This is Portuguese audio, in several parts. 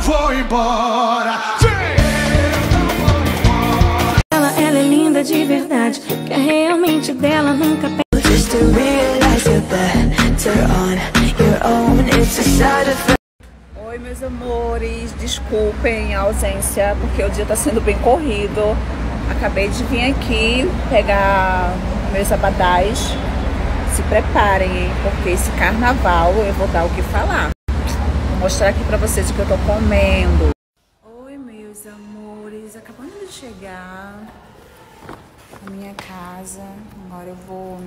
vou embora. Ela é linda de verdade, que é realmente dela, nunca perde. Just to realize you're better on your own, it's a side effect. Oi, meus amores, desculpem a ausência, porque o dia tá sendo bem corrido. Acabei de vir aqui pegar meus abadás. Se preparem, hein, porque esse carnaval eu vou dar o que falar. Vou mostrar aqui pra vocês o que eu tô comendo. Oi, meus amores, acabando de chegar na minha casa. Agora eu vou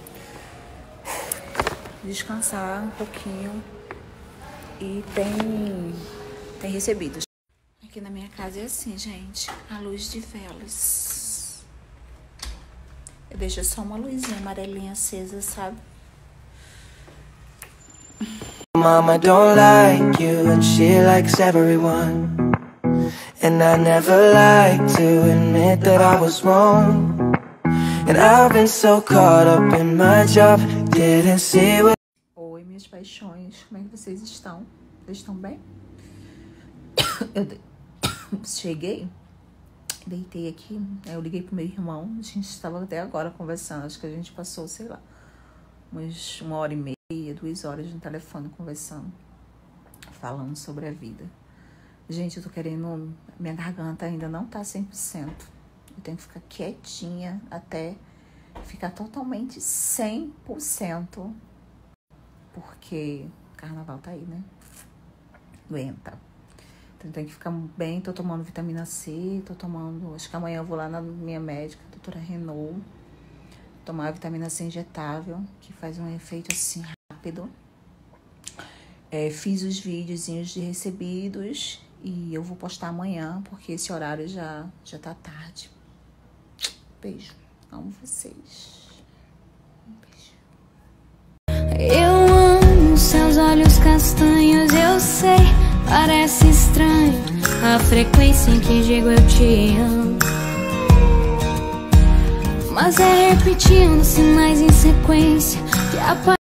descansar um pouquinho. E tem recebidos. Aqui na minha casa é assim, gente. A luz de velas. Eu deixo só uma luzinha amarelinha acesa, sabe? Mama don't like you and she likes everyone. And I never like to admit that I was wrong. And I've been so caught up in my job, didn't see what. Oi, minhas paixões. Como é que vocês estão? Vocês estão bem? Eu cheguei, deitei aqui, eu liguei pro meu irmão, a gente estava até agora conversando, acho que a gente passou, sei lá, umas 1h30, 2 horas no telefone conversando, falando sobre a vida. Gente, eu tô querendo, minha garganta ainda não tá 100%, eu tenho que ficar quietinha até ficar totalmente 100%, porque carnaval tá aí, né? Aguenta. Então tem que ficar bem, tô tomando vitamina C, tô tomando, acho que amanhã eu vou lá na minha médica, doutora Renault, tomar a vitamina C injetável, que faz um efeito assim rápido. Fiz os videozinhos de recebidos e eu vou postar amanhã, porque esse horário já tá tarde. Beijo, amo vocês. Um beijo. Eu amo seus olhos castanhos, eu sei. Parece estranho a frequência em que digo eu te amo, mas é repetindo sinais em sequência que